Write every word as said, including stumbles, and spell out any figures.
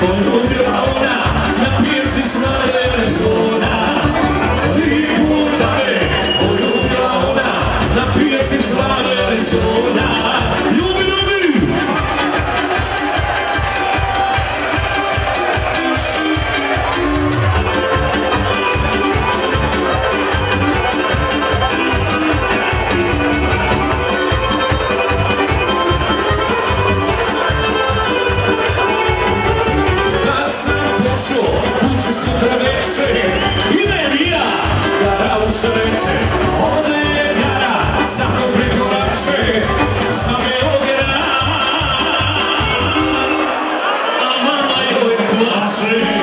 Poljubiła ona na pijaci slaje zvona. Tri puta me poljubiła ona na pijaci slaje zvona. Ljubi, ljubi! Kući sutra večer i meni ja gara u srce. Ode gara sa mnom prekorače, sa me ogra, a mama joj plače.